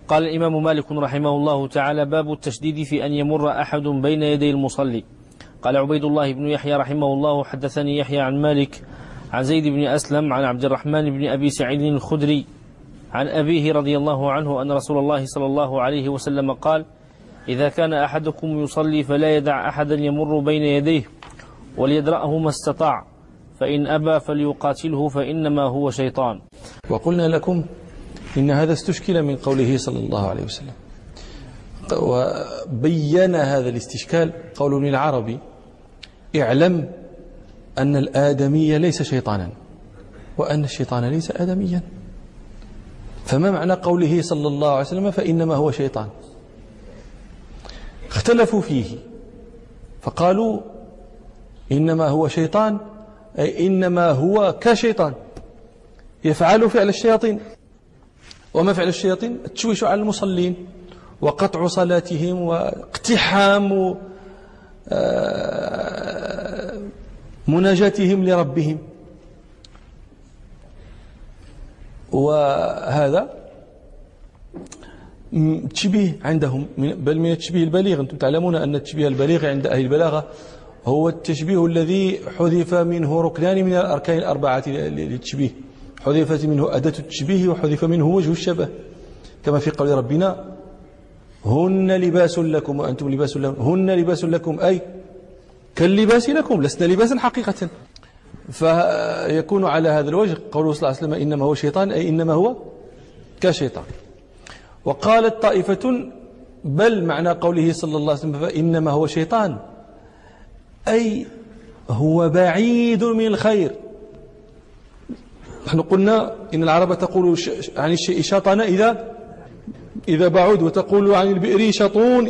قال الإمام مالك رحمه الله تعالى: باب التشديد في أن يمر أحد بين يدي المصلي. قال عبيد الله بن يحيى رحمه الله: حدثني يحيى عن مالك عن زيد بن أسلم عن عبد الرحمن بن أبي سعيد الخدري عن أبيه رضي الله عنه أن رسول الله صلى الله عليه وسلم قال: إذا كان أحدكم يصلي فلا يدع أحدا يمر بين يديه وليدرأه ما استطاع، فإن أبى فليقاتله فإنما هو شيطان. وقلنا لكم إن هذا استشكل من قوله صلى الله عليه وسلم، وبين هذا الاستشكال قول ابن العربي: اعلم أن الآدمي ليس شيطانا وأن الشيطان ليس آدميا. فما معنى قوله صلى الله عليه وسلم فإنما هو شيطان؟ اختلفوا فيه فقالوا إنما هو شيطان أي إنما هو كشيطان يفعل فعل الشياطين. وما فعل الشياطين؟ التشويش على المصلين وقطع صلاتهم واقتحام مناجاتهم لربهم. وهذا تشبيه عندهم، بل من التشبيه البليغ. أنتم تعلمون أن التشبيه البليغ عند أهل البلاغة هو التشبيه الذي حذف منه ركنان من الأركان الأربعة للتشبيه، حذفت منه أداة التشبيه وحذف منه وجه الشبه، كما في قول ربنا: هن لباس لكم وأنتم لباس لهم. هن لباس لكم أي كاللباس لكم، لسنا لباسا حقيقة. فيكون على هذا الوجه قوله صلى الله عليه وسلم إنما هو شيطان أي إنما هو كشيطان. وقالت طائفة: بل معنى قوله صلى الله عليه وسلم فإنما هو شيطان أي هو بعيد من الخير. نحن قلنا إن العرب تقول عن الشيء شطن إذا بعد، وتقول عن البئر شطون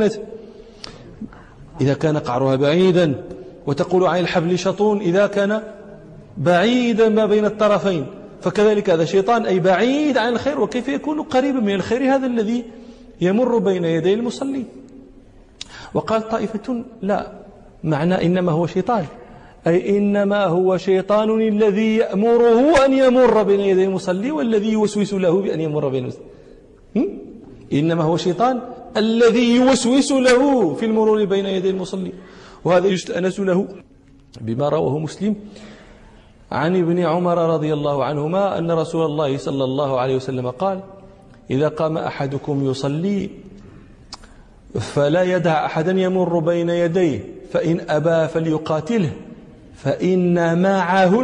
إذا كان قعرها بعيدا، وتقول عن الحبل شطون إذا كان بعيدا ما بين الطرفين. فكذلك هذا شيطان أي بعيد عن الخير. وكيف يكون قريبا من الخير هذا الذي يمر بين يدي المصلي؟ وقال طائفة: لا، معنى إنما هو شيطان أي إنما هو شيطان الذي يأمره أن يمر بين يدي المصلي والذي يوسوس له بأن يمر بين المصلي. إنما هو شيطان الذي يوسوس له في المرور بين يدي المصلي. وهذا يستأنس له بما رواه مسلم عن ابن عمر رضي الله عنهما أن رسول الله صلى الله عليه وسلم قال: إذا قام أحدكم يصلي فلا يدع أحدا يمر بين يديه، فإن أبى فليقاتله فإن معه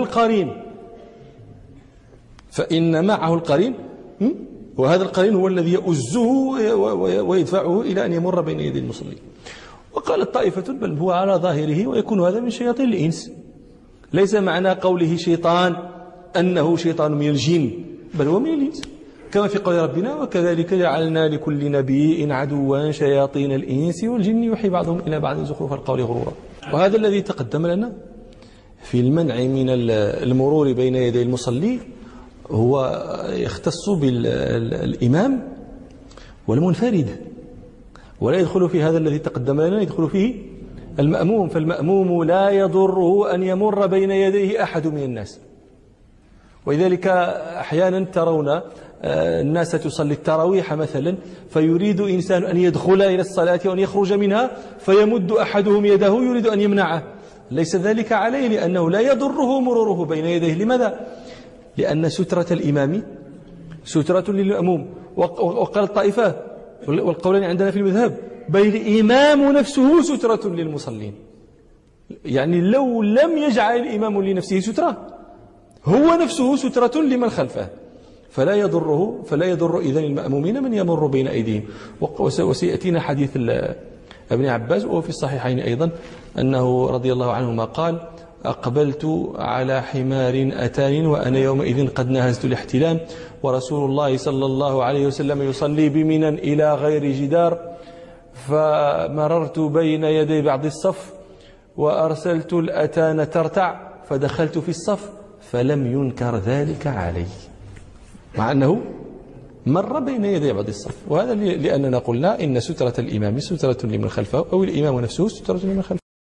القرين. وهذا القرين هو الذي يؤزه ويدفعه إلى أن يمر بين يدي المصلي. وقالت طائفة: بل هو على ظاهره ويكون هذا من شياطين الإنس. ليس معنى قوله شيطان أنه شيطان من الجن، بل هو من الإنس، كما في قول ربنا: وكذلك جعلنا لكل نبي عدوا شياطين الإنس والجن يوحي بعضهم إلى بعض زخرف القول غرورا. وهذا الذي تقدم لنا في المنع من المرور بين يدي المصلي هو يختص بالإمام والمنفرد، ولا يدخل في هذا الذي تقدم لنا، يدخل فيه المأموم. فالمأموم لا يضره أن يمر بين يديه أحد من الناس. ولذلك أحيانا ترون الناس تصلي التراويح مثلا، فيريد إنسان أن يدخل إلى الصلاة وأن يخرج منها، فيمد أحدهم يده يريد أن يمنعه. ليس ذلك عليه، لأنه لا يضره مروره بين يديه. لماذا؟ لأن سترة الإمام سترة للمأموم. وقال الطائفة والقولين عندنا في المذهب: بل الإمام نفسه سترة للمصلين. يعني لو لم يجعل الإمام لنفسه سترة، هو نفسه سترة لمن خلفه، فلا يضر إذن المأمومين من يمر بين أيديهم. وسيأتينا حديث ابن عباس وهو في الصحيحين أيضا أنه رضي الله عنهما قال: أقبلت على حمار أتاني وأنا يومئذ قد نهزت الاحتلام، ورسول الله صلى الله عليه وسلم يصلي بمنى إلى غير جدار، فمررت بين يدي بعض الصف وأرسلت الأتان ترتع فدخلت في الصف فلم ينكر ذلك علي، مع أنه مر بين يدي بعض الصف. وهذا لأننا قلنا إن سترة الإمام سترة لمن خلفه، أو الإمام نفسه سترة لمن خلفه.